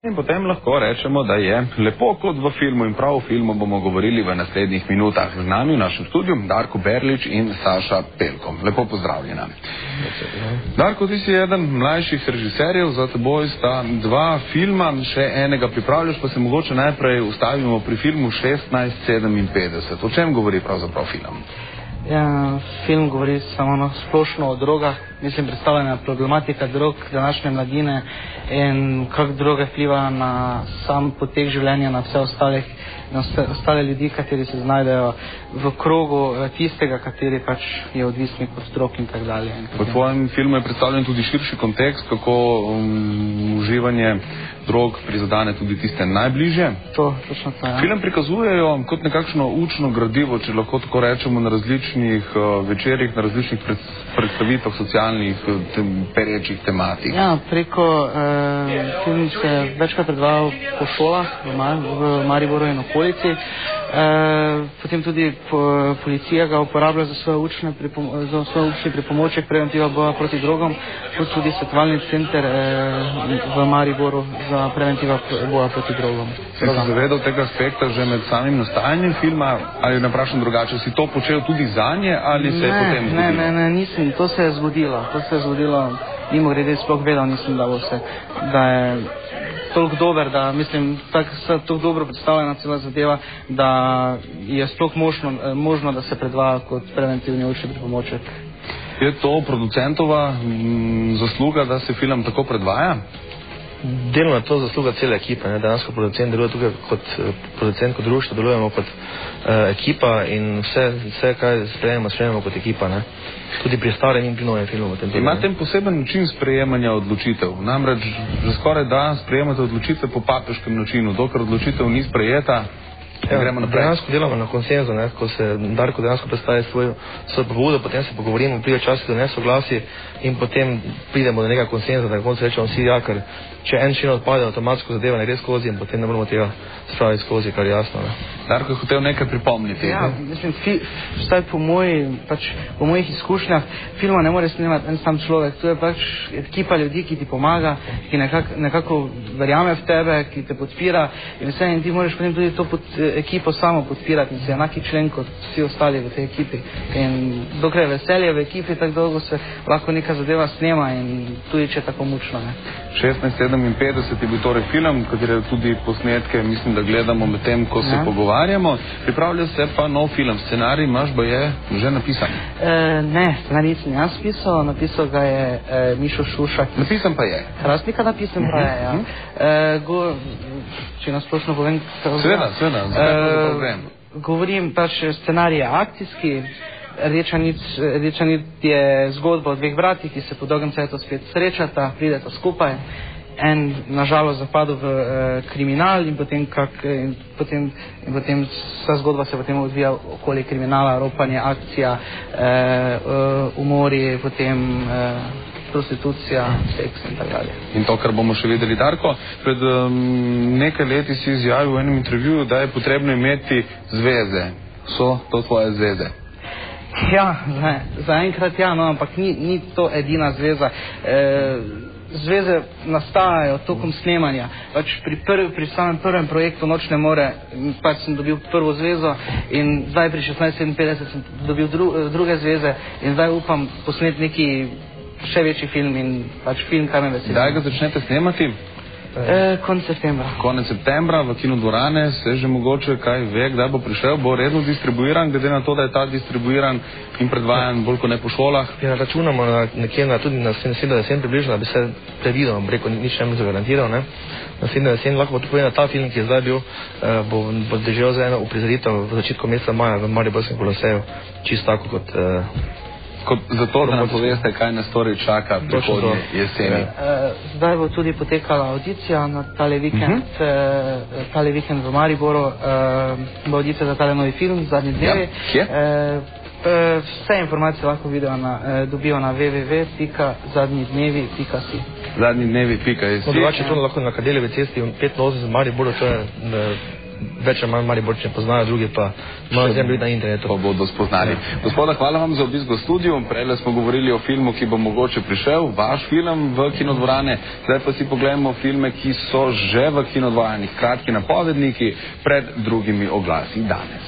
In potem lahko rečemo, da je lepo kot v filmu in prav v filmu bomo govorili v naslednjih minutah. Z nami v našem studiu Darko Berlič in Saša Pelko. Lepo pozdravljena. Darko, ti si eden mlajših režiserjev, za teboj sta dva filma, še enega pripravljaš, pa se mogoče najprej ustavimo pri filmu 1657. O čem govori pravzaprav film? Ja, film govori samo splošno o drogah, mislim predstavljena problematika drog današnje mladine in kako droge vplivajo na sam potek življenja, na vse ostale ljudi, kateri se znajdejo v krogu tistega, kateri pač je odvisnik od drog in tak dalje. V tvojem filmu je predstavljen tudi širši kontekst, kako uživanje drog prizadene tudi tiste najbližje. Točno to, ja. Film prikazujejo kot nekakšno učno gradivo, če lahko tako rečemo, na različnih večerih, na različnih predstavitvah socialnih perečih tematik. Ja, preko film se večkrat predvajal po šolah v Mariboru in okolici. Potem tudi policija ga uporablja za svoj učni pripomoček preventiva boja proti drogom, kot tudi svetovalni center v Mariboru za preventiva boja proti drogom. Si se zavedal tega aspekta že med samim nastajanjem filma, ali naprašam drugače, si to počel tudi zanje ali se je potem zgodilo? Ne, nisem, to se je zgodilo, mimo grede sploh vedel nisem, da je toliko dober, da mislim, tako dobro predstavljena cela zadeva, da je sploh možno, da se predvaja kot preventivni učni pripomoček. Je to producentova zasluga, da se film tako predvaja? Delno je to zasluga cele ekipe. Dejansko producent deluje tukaj kot producent, kot društvo, delujemo kot ekipa in vse kaj sprejemamo kot ekipa. Tudi pri starem in pri novem filmu. Imate poseben način sprejemanja odločitev. Namreč že skoraj da sprejemate odločitve po papeškem načinu. Dokler odločitev ni sprejeta, gremo naprej. Dejansko delamo na konsenzu, ko se Darko dejansko predstavi svojo pobudo, potem se pogovorimo, pride čas do nesoglasij in potem pridemo do nekega konsenza, da na koncu rečemo vsi ja, ker če en člen odpade, avtomatsko zadeva ne gre skozi in potem ne moramo tega spraviti skozi, kar je jasno. Darko je hotel nekaj pripomniti. Ja, mislim, vsaj po mojih izkušnjah, filma ne more snemati en sam človek, to je pač ekipa ljudi, ki ti pomaga, ki nekako verjame v tebe, ki te podpira in vse, in ti moraš potem tudi to ekipo samo podpirati in si enaki člen kot vsi ostali v tej ekipi. In dokler je veselje v ekipi, tako dolgo se lahko neka zadeva snema in tudi če je tako mučno. 1657 je bil torej film, katere tudi posnetke mislim, da gledamo med tem, ko se pogovarjamo. Pripravlja se pa nov film. Scenarij imaš, ba je že napisan? Ne, scenarij sem jaz pisal, napisal ga je Mišo Šušak. Napisan pa je? Hrastnika napisan pa je, ja. Če nasplošno povem, Seveda, govorim, pač scenarij je akcijski. Rdeča nit je zgodba o dveh bratih, ki se po dolgem cajtu spet srečata, prideta skupaj. En nažalost zapadel v kriminal in potem vsa zgodba se potem odvija okoli kriminala, ropanje, akcija, umori, potem prostitucija, seks in tako dalje. In to, kar bomo še videli. Darko, pred nekaj leti si izjavil v enem intervjuju, da je potrebno imeti zveze. So to tvoje zveze? Ja, zaenkrat ja, no, ampak ni to edina zveza. Zveze nastajajo tokom snemanja. Pač pri samem prvem projektu Noč ne more, pač sem dobil prvo zvezo in zdaj pri 1657 sem dobil druge zveze in zdaj upam posneti neki še večji film in pač film, kar me veseli. Kdaj ga začnete snemati? Konec septembra. Konec septembra v kinodvorane se že mogoče kaj ve, kdaj bo prišel, bo redno distribuiran, glede na to, da je ta distribuiran in predvajan bolj kot ne po šolah. Ja, računamo nekje tudi na naslednjo jesen približno, da bi se predvidel, rekel, nič ne bi zagarantiral. Naslednjo jesen lahko tudi povem, da ta film, ki je zdaj bil, bo doživel za eno uprizoritev v začetku meseca maja v Mariborskem Koloseju, čisto tako kot zato, da nam poveste, kaj nas torej čaka prihodnje jeseni. Zdaj bo tudi potekala audicija na tale vikend v Mariboru, bo audicija za tale novi film, Zadnji dnevi. Kje? Vse informacije lahko dobijo na www.zadnjidnevi.si. ZadnjiDnevi.si. Drugače to lahko na Kardeljevi cesti 85 v Mariboru, to je več ali manj Mariborčani poznajo, drugi pa malo zemlji na internetu. Pa bodo spoznali. Gospoda, hvala vam za obisk v studiu. Prejle smo govorili o filmu, ki bo mogoče prišel, vaš film v kinodvorane. Zdaj pa si pogledamo filme, ki so že v kinodvoranih, kratki napovedniki pred drugimi oglasi danes.